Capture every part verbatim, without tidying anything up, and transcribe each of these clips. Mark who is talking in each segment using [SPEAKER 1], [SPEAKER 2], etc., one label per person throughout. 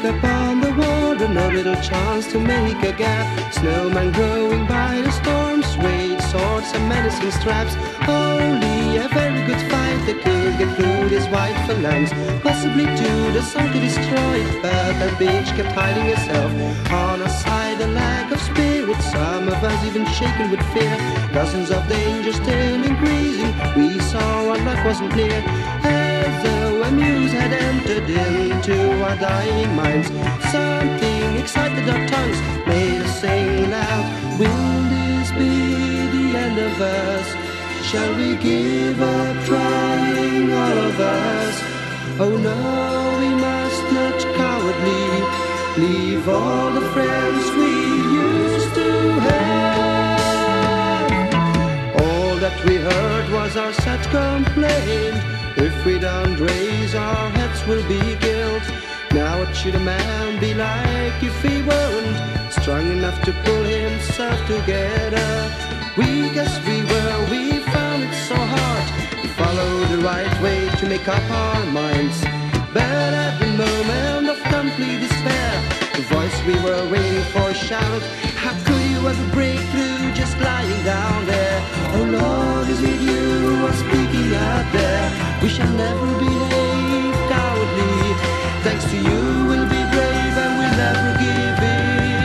[SPEAKER 1] upon the water, no little chance to make a gap. Snowman growing by the storm, swayed swords and menacing straps. Only a very good fight that could get through this white phalanx, possibly to the sun to destroy it. But that bitch kept hiding herself on our side, a lack of spirit. Some of us even shaken with fear. Dozens of dangers still increasing. We saw our luck wasn't near, as though a muse had entered into our dying minds. Something excited our tongues, made us sing loud. Will this be the end of us? Shall we give up trying, all of us? Oh no, we must not cowardly leave all the friends we used to have. All that we heard was our sad complaint. If we don't raise our heads, we'll be killed. Now what should a man be like if he weren't strong enough to pull himself together? We guess we were, we found it so hard to follow the right way, to make up our minds. But at the moment of complete despair, the voice we were waiting for shouted, how could you ever break through just lying down there? Oh Lord, is it you who are speaking out there? We shall never behave cowardly. Thanks to you we'll be brave and we'll never give in.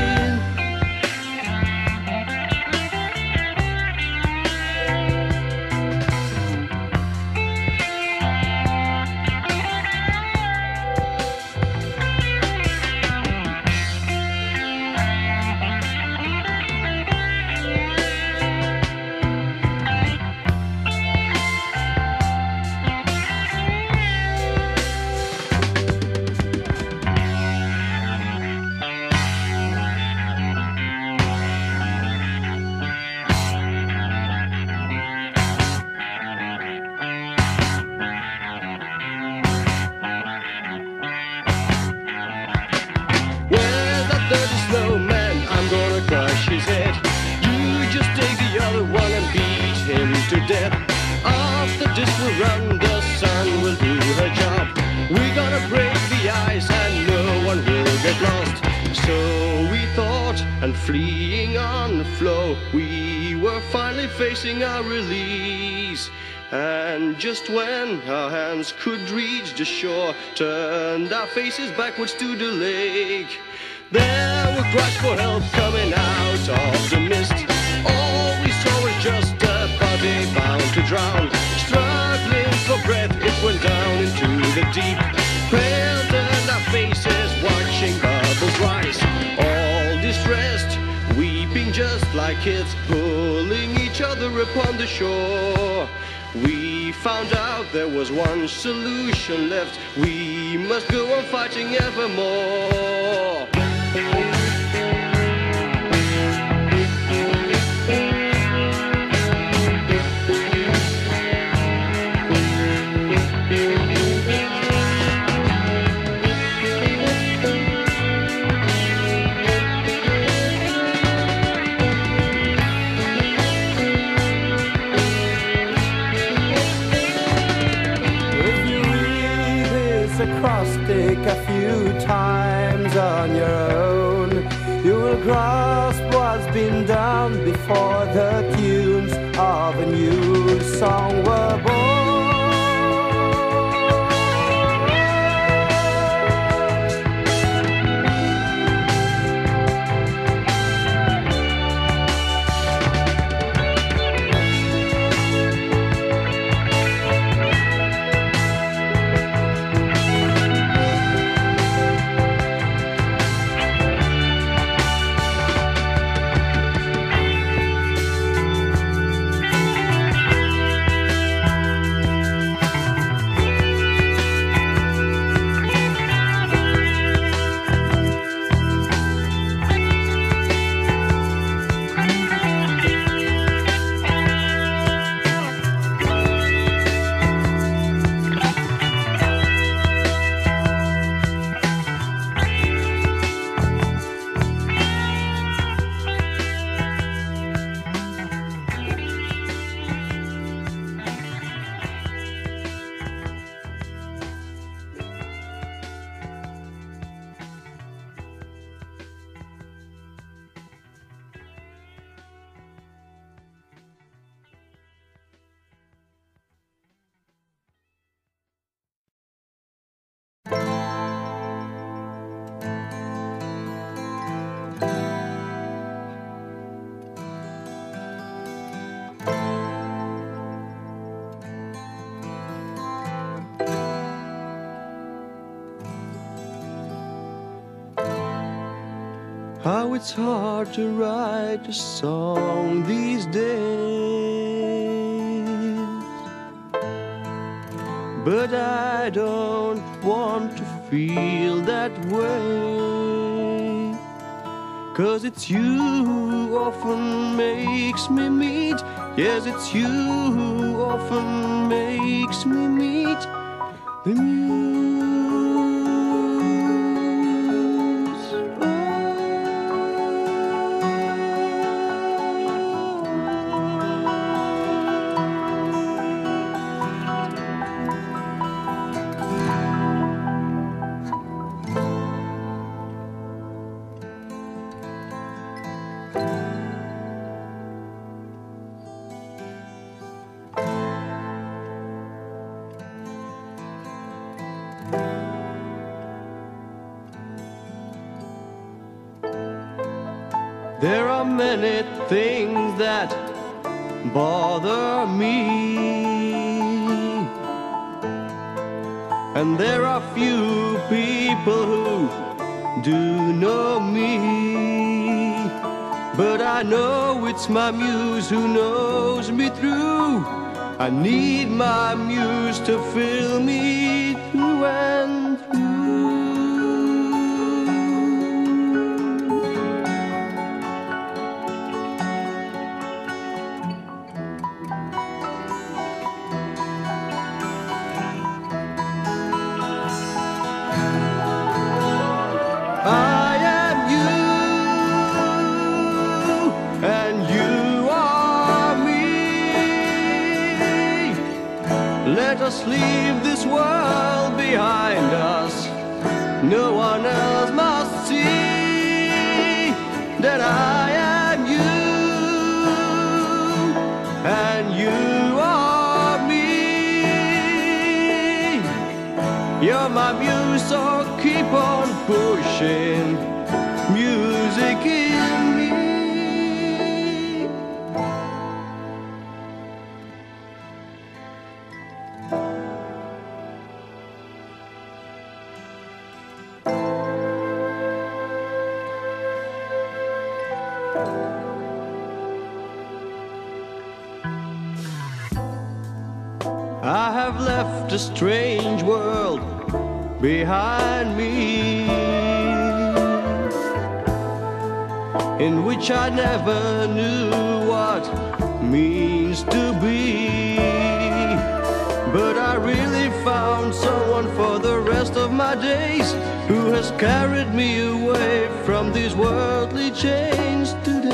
[SPEAKER 2] After this we'll run, the sun will do her job. We're gonna break the ice and no one will get lost. So we thought, and fleeing on the floe, we were finally facing our release. And just when our hands could reach the shore, turned our faces backwards to the lake. There were cries for help coming out of the mist. All we saw was just a body bound to drown. Struggling for breath, it went down into the deep. Pale turned our faces, watching bubbles rise. All distressed, weeping just like kids, pulling each other upon the shore. We found out there was one solution left. We must go on fighting evermore.
[SPEAKER 1] Acrostic a few times on your own, you will grasp what's been done before the tunes of a new song were born. how it's hard to write a song these days. But I don't want to feel that way, 'cause it's you who often makes me meet. Yes, it's you who often makes me meet the muse. There are many things that bother me, and there are few people who do know me. But I know it's my muse who knows me through. I need my muse to fill me through and through. I am you, and you are me. Let us leave this world behind us. No one else must see that I am you, and you are me. You're my muse, so keep on pushing music in me. I have left a strange world behind me, in which I never knew what means to be. But I really found someone for the rest of my days, who has carried me away from these worldly chains today.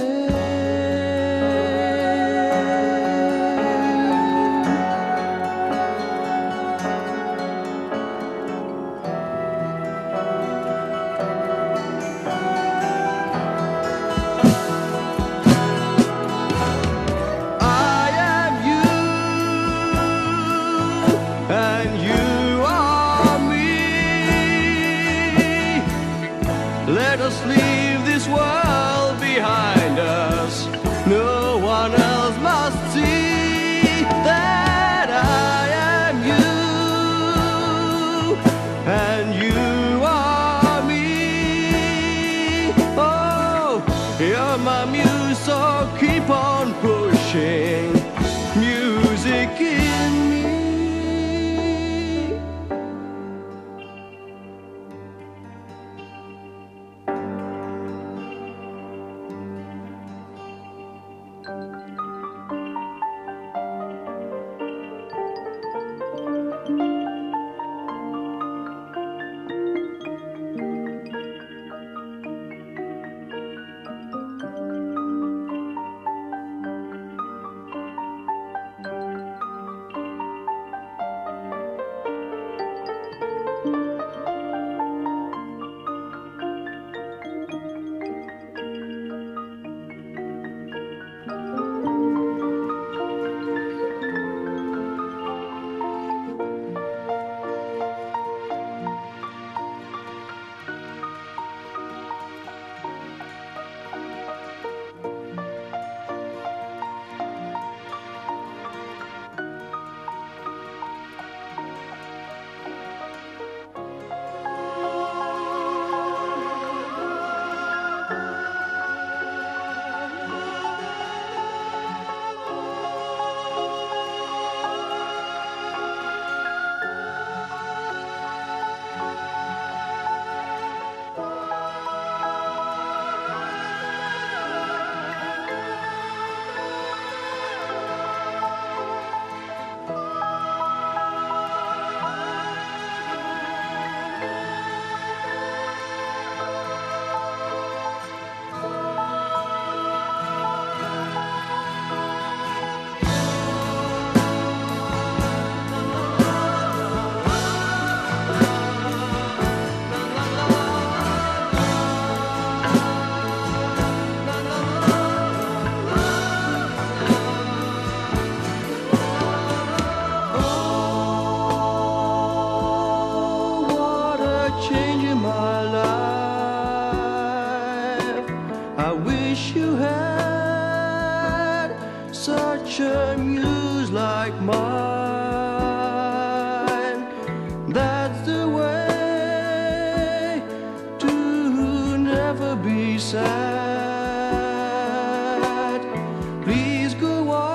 [SPEAKER 1] And you are me. Let us leave this world behind us. No one else must see that I am you, and you are me. Oh, you're my muse, so keep on pushing music in me. such a muse like mine. That's the way to never be sad. Please go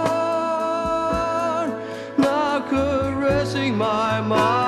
[SPEAKER 1] on now caressing my mind.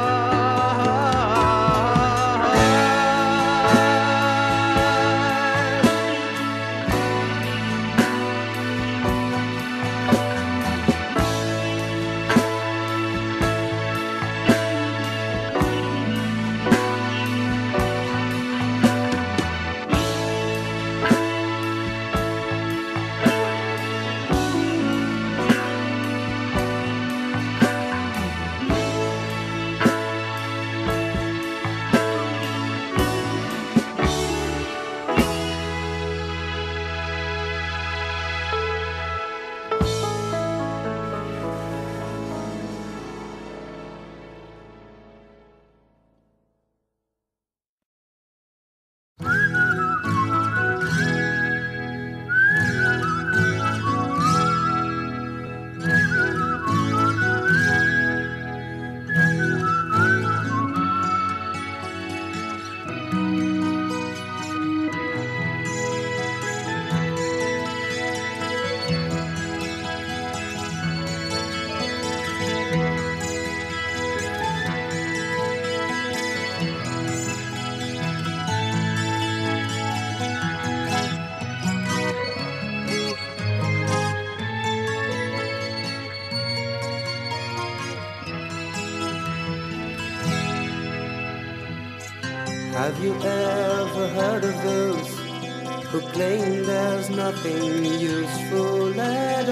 [SPEAKER 1] Have you ever heard of those who claim there's nothing useful at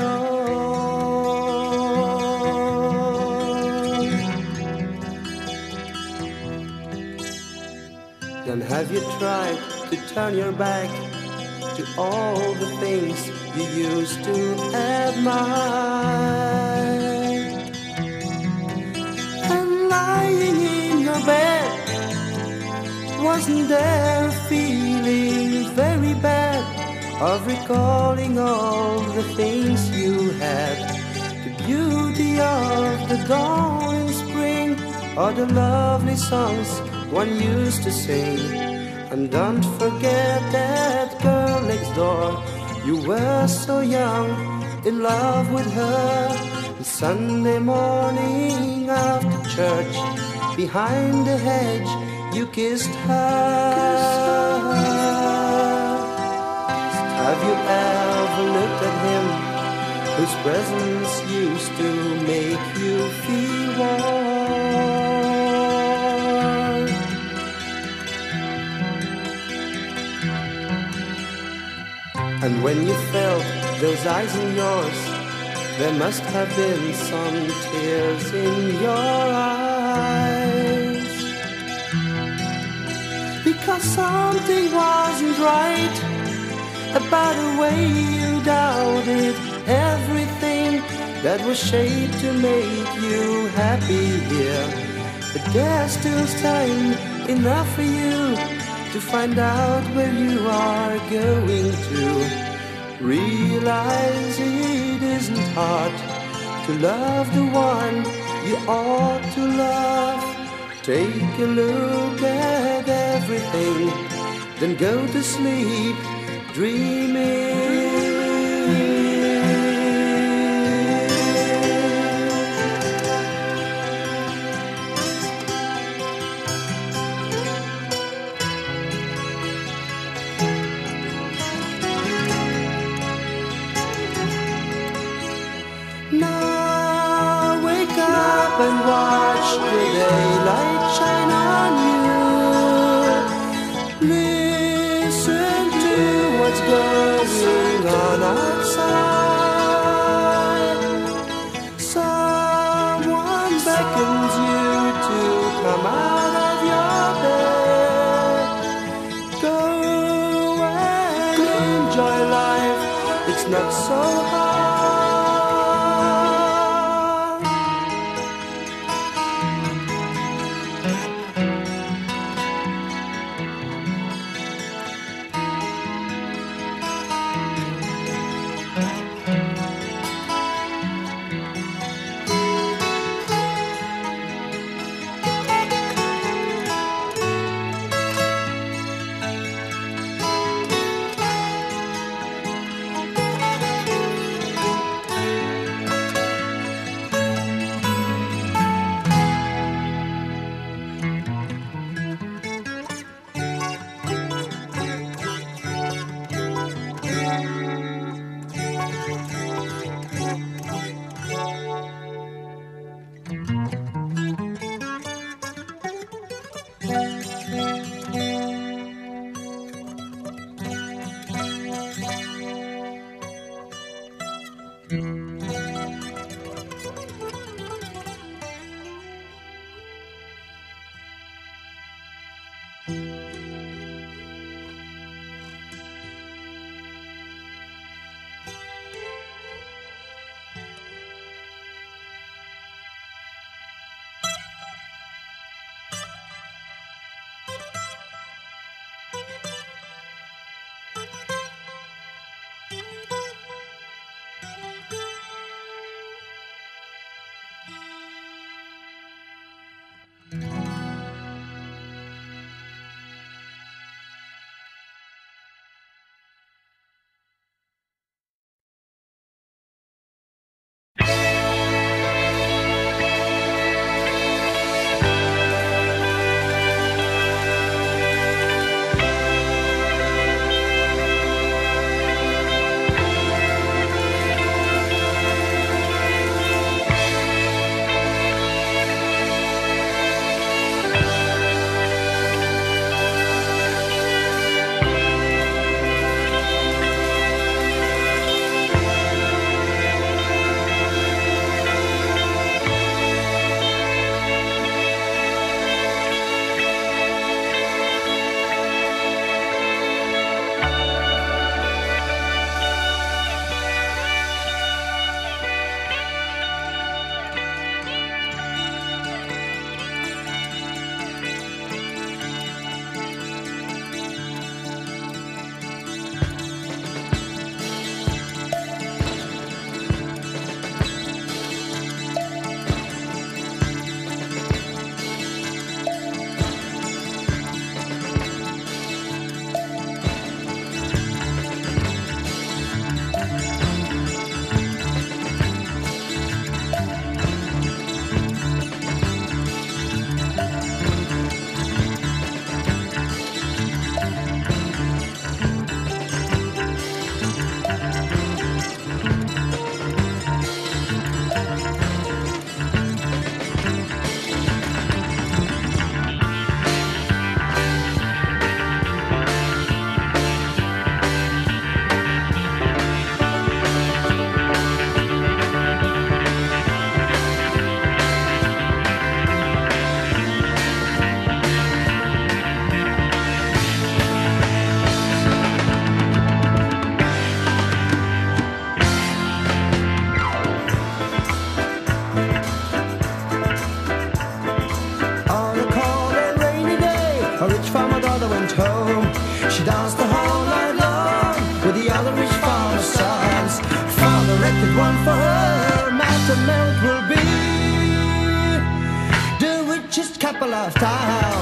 [SPEAKER 1] all? Then have you tried to turn your back to all the things you used to admire? And lying in your bed, wasn't there a feeling very bad of recalling all the things you had? The beauty of the dawn in spring, or the lovely songs one used to sing. And don't forget that girl next door, you were so young, in love with her. And Sunday morning after church, behind the hedge, you kissed her. Have you ever looked at him, whose presence used to make you feel warm? And when you felt those eyes in yours, there must have been some tears in your eyes. Because something wasn't right about the way you doubted everything that was shaped to make you happy here. But there's still time enough for you to find out where you are going to. Realize it isn't hard to love the one you ought to love. Take a look at everything, then go to sleep dreaming. Now wake up and watch the daylight shine on you. Listen to what's going
[SPEAKER 3] One for her, Master Merrick will be the richest couple of town.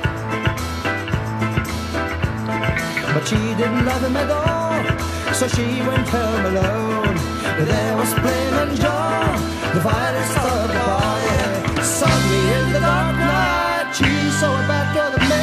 [SPEAKER 3] But she didn't love him at all, so she went home alone. There was Plain and John, the vilest of the boy. Suddenly in the dark night, she saw a back of the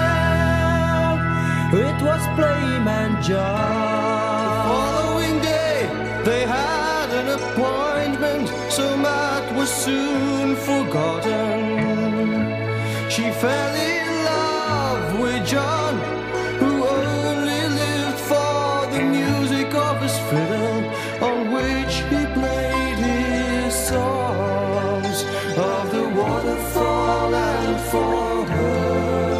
[SPEAKER 3] man. It was Plain and John.
[SPEAKER 2] The following day, they had an appointment, so Matt was soon forgotten. She fell in love with John, who only lived for the music of his fiddle, on which he played his songs of the waterfall and for her.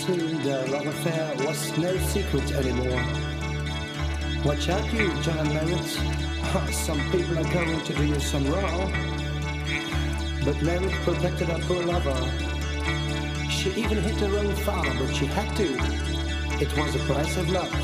[SPEAKER 3] soon their love affair was no secret anymore. Watch out you, John and Merritt. Some people are going to do you some wrong. But Merritt protected her poor lover. She even hit her own father, but she had to. It was the price of love.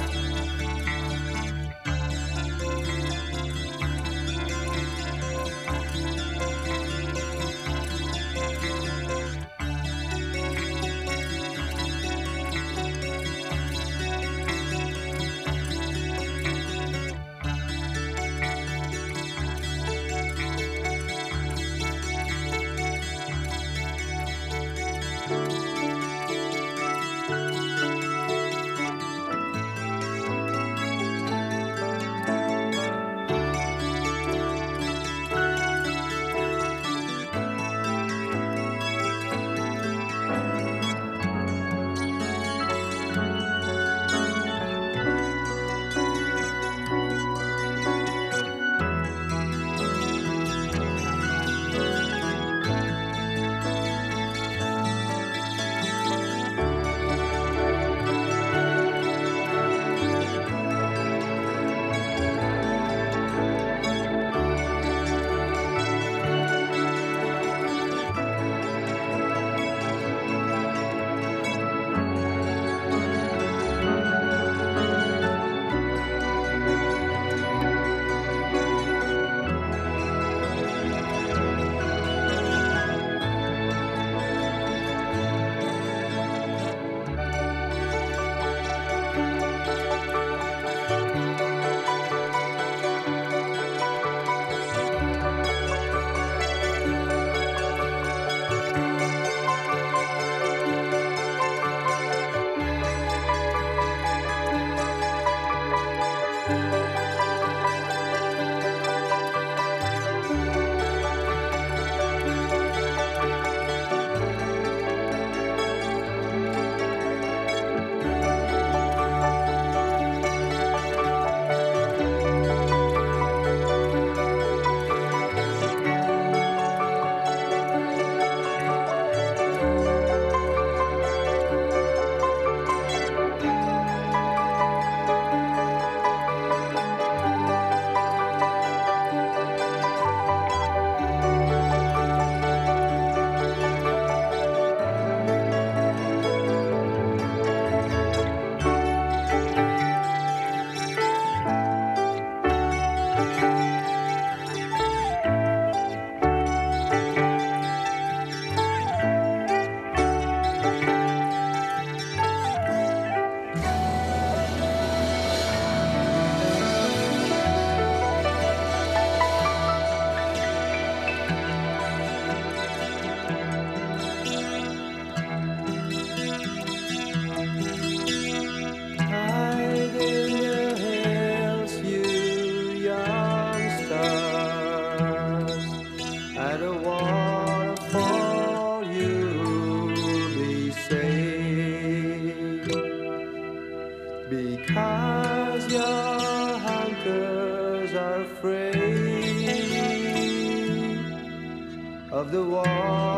[SPEAKER 4] Of the water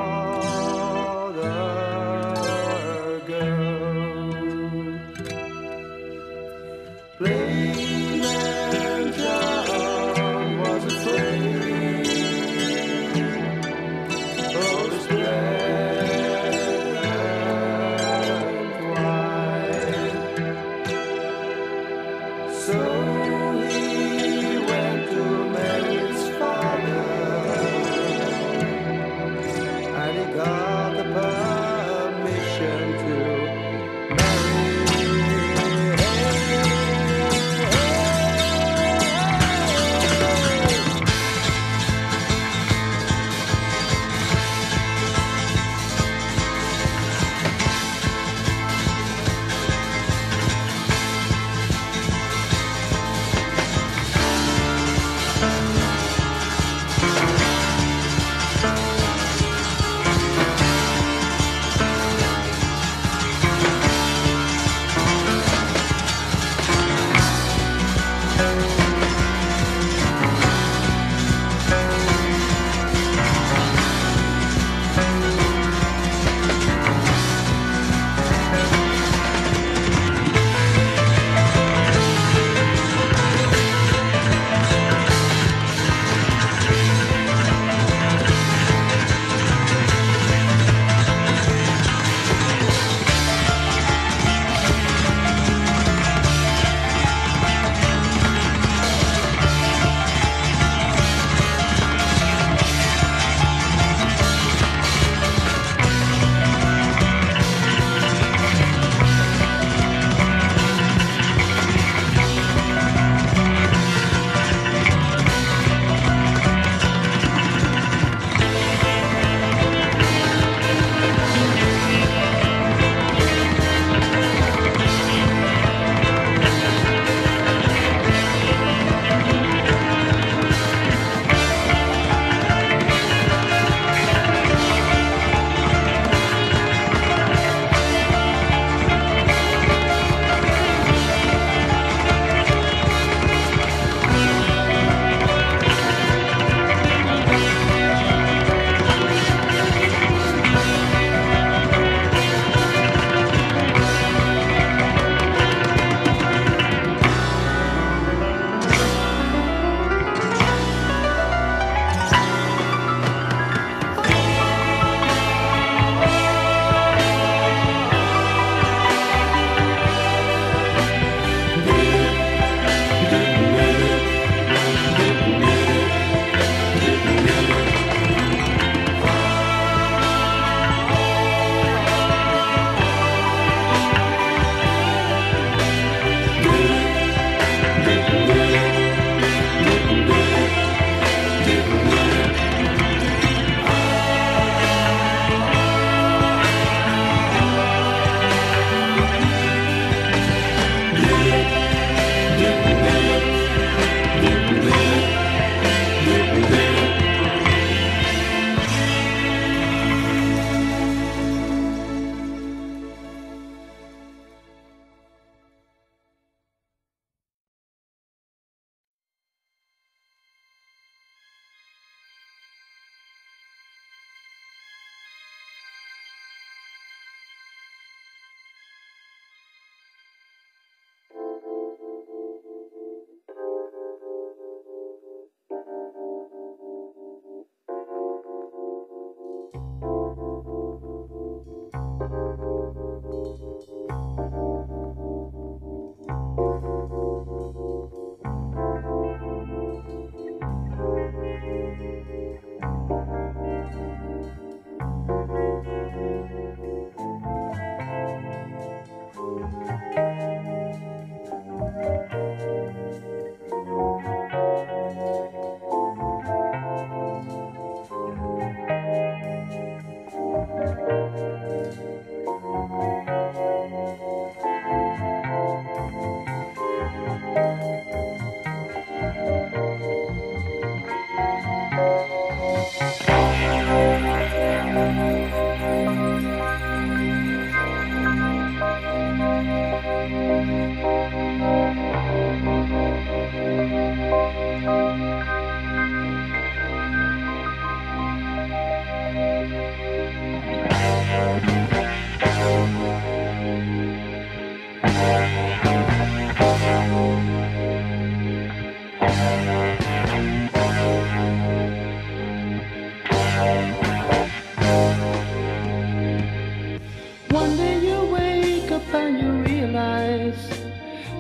[SPEAKER 4] girl, plain and John was afraid of the spread and white, so he went to Mary's father. And he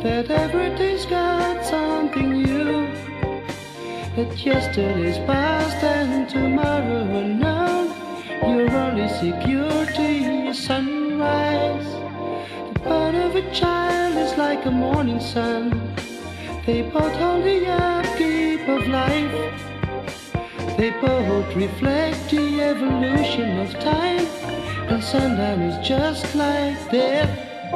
[SPEAKER 1] that everything's got something new, that yesterday's past and tomorrow unknown. Your only security is sunrise. The birth of a child is like a morning sun. They both hold the upkeep of life. They both reflect the evolution of time. And sundown is just like death.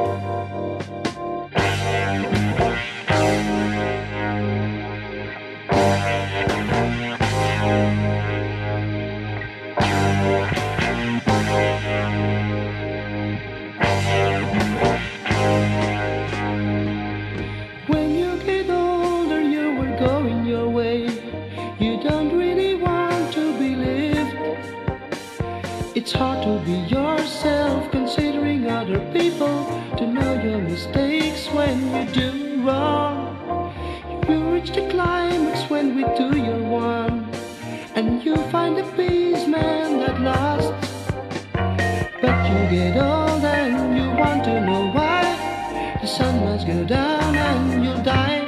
[SPEAKER 1] When you get older, you will go in your way. You don't really want to be lived. It's hard to be yourself, considering other people, to know your mistakes when you do wrong. You reach the climax when we do your one, and you find the peace, man, that lasts. But you get old and you want to know why. The sun must go down and you'll die.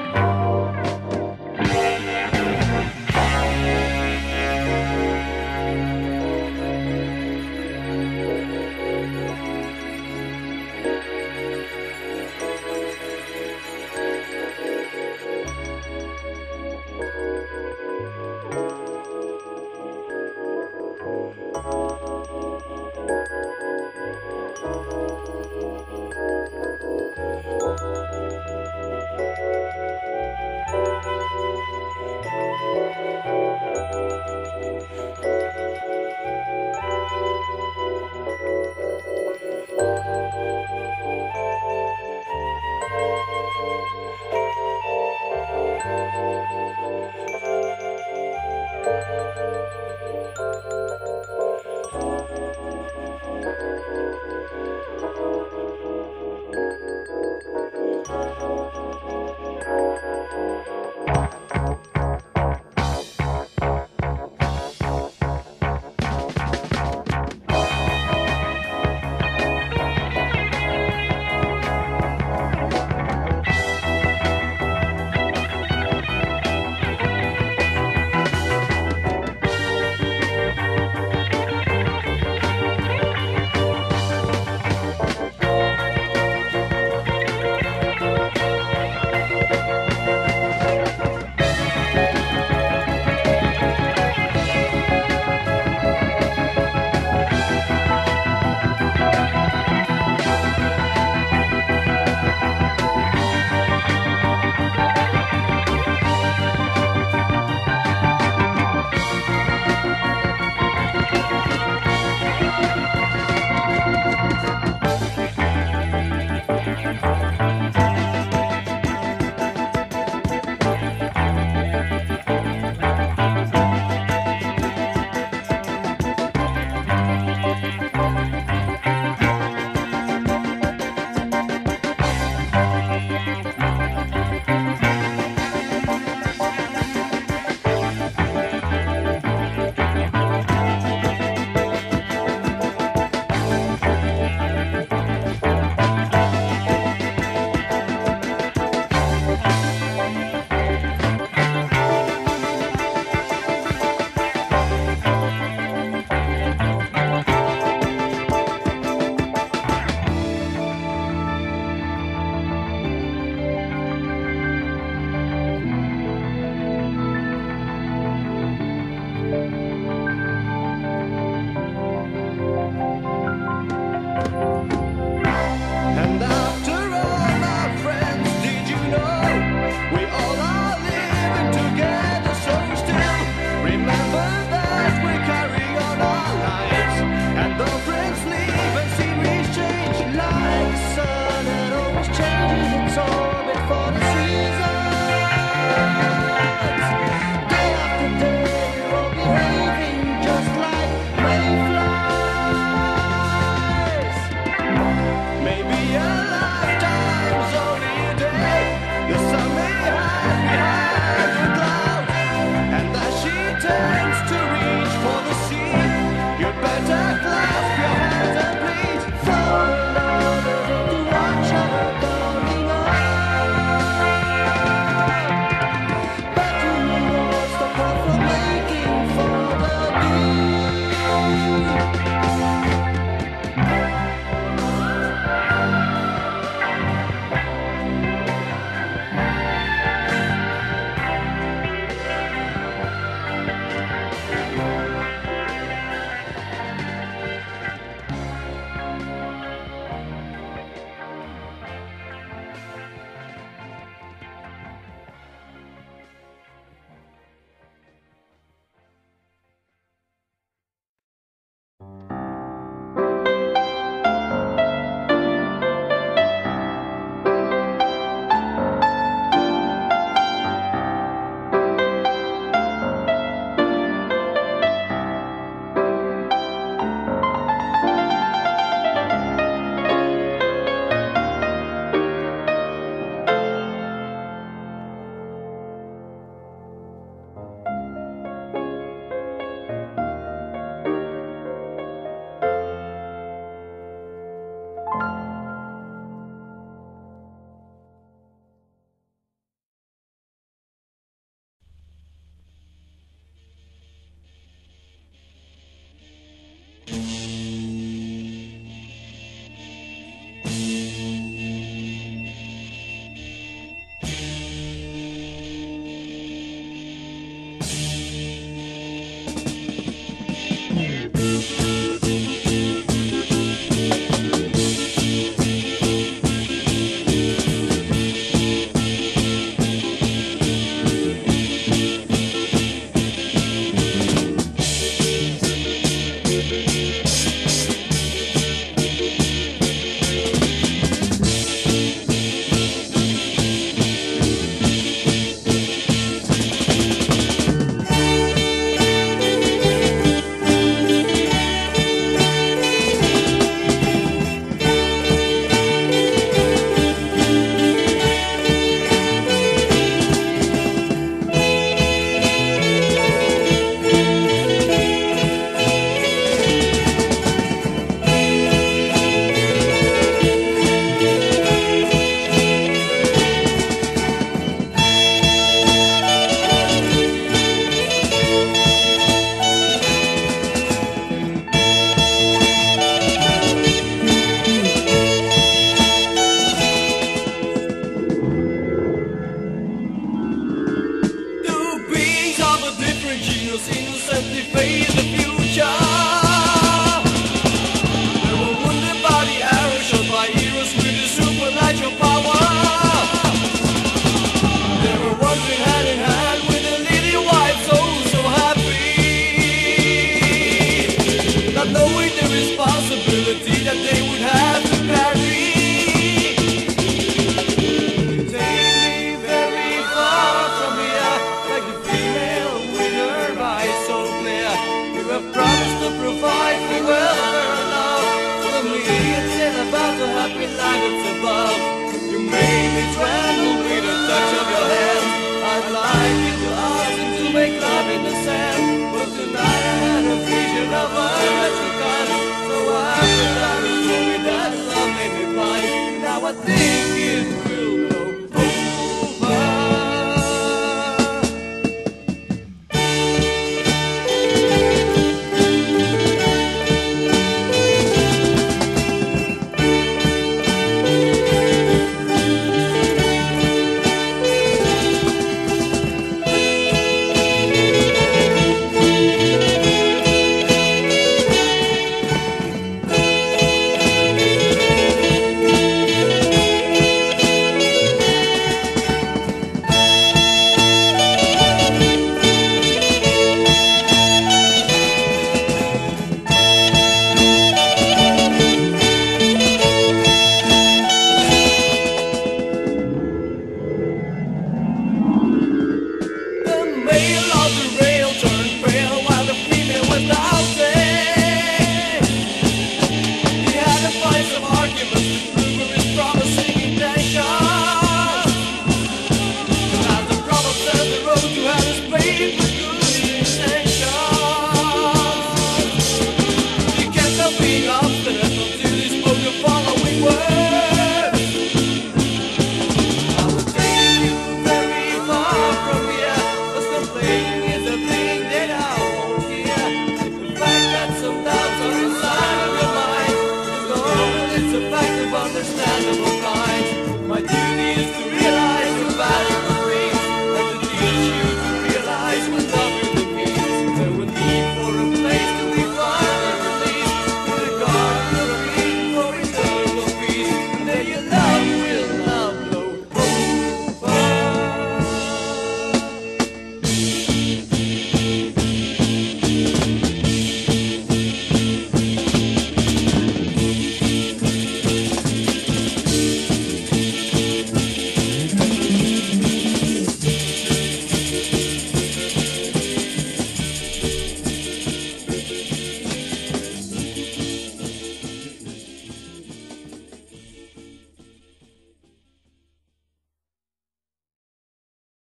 [SPEAKER 3] planets above. You made me tremble with a touch of your hand. I'd like you to ask and to make love in the sand, but tonight I had a vision of a magic gun. So I put down the movie that love made me blind. Now I think